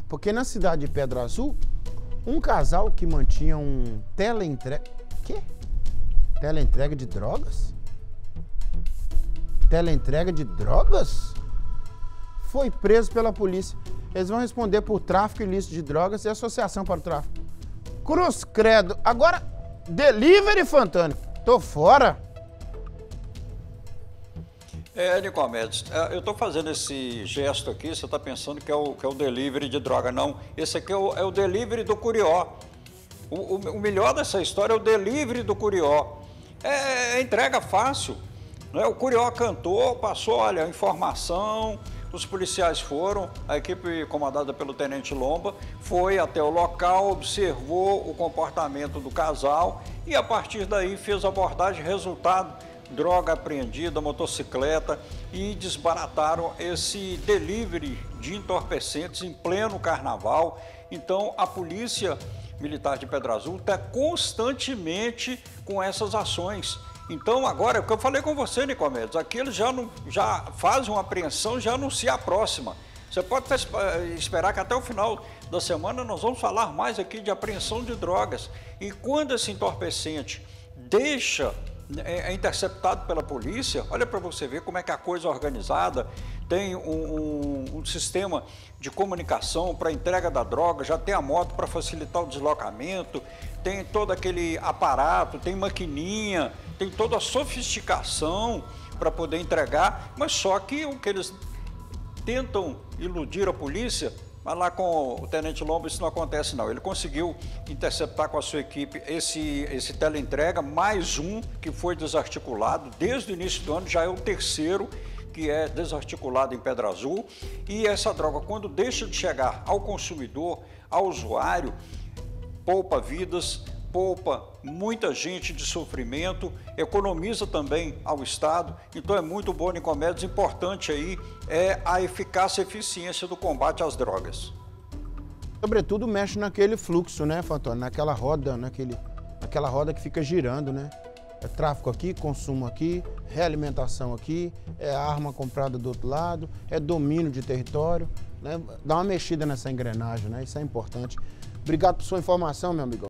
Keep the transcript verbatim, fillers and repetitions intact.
Porque na cidade de Pedra Azul, um casal que mantinha um teleentrega... Quê? Teleentrega de drogas? Teleentrega de drogas? Foi preso pela polícia. Eles vão responder por tráfico ilícito de drogas e associação para o tráfico. Cruz credo. Agora, delivery, Fantânico. Tô fora. É, Nicomedes, eu estou fazendo esse gesto aqui, você está pensando que é, o, que é o delivery de droga. Não, esse aqui é o, é o delivery do Curió. O, o, o melhor dessa história é o delivery do Curió. É, é entrega fácil. Né? O Curió cantou, passou, olha, informação, os policiais foram, a equipe comandada pelo Tenente Lomba foi até o local, observou o comportamento do casal e a partir daí fez a abordagem, resultado, droga apreendida, motocicleta, e desbarataram esse delivery de entorpecentes em pleno carnaval. Então a polícia militar de Pedra Azul está constantemente com essas ações. Então agora, é o que eu falei com você, Nicomedes, aqui eles já, não, já fazem uma apreensão, já anuncia a próxima. Você pode esperar que até o final da semana nós vamos falar mais aqui de apreensão de drogas. E quando esse entorpecente deixa, é interceptado pela polícia, olha para você ver como é que a coisa é organizada, tem um, um, um sistema de comunicação para entrega da droga, já tem a moto para facilitar o deslocamento, tem todo aquele aparato, tem maquininha, tem toda a sofisticação para poder entregar, mas só que o que eles tentam iludir a polícia, mas lá com o Tenente Lomba isso não acontece não. Ele conseguiu interceptar com a sua equipe esse, esse teleentrega, mais um que foi desarticulado. Desde o início do ano já é o terceiro que é desarticulado em Pedra Azul. E essa droga, quando deixa de chegar ao consumidor, ao usuário, poupa vidas, poupa muita gente de sofrimento, economiza também ao Estado. Então é muito bom, Nicomedes, importante aí é a eficácia e eficiência do combate às drogas. Sobretudo mexe naquele fluxo, né, Fantônio? Naquela roda, naquele, naquela roda que fica girando, né? É tráfico aqui, consumo aqui, realimentação aqui, é arma comprada do outro lado, é domínio de território, né? Dá uma mexida nessa engrenagem, né? Isso é importante. Obrigado por sua informação, meu amigo.